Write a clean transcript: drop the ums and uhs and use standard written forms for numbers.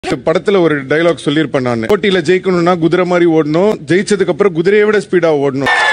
படத்துல ஒரு டயலாக் சொல்லியிருப்பேன் நான். போட்டியில ஜெயிக்கணும்னா குதிரை மாதிரி ஓடணும், ஜெயிச்சதுக்கு அப்புறம் குதிரையை விட ஸ்பீடா ஓடணும்.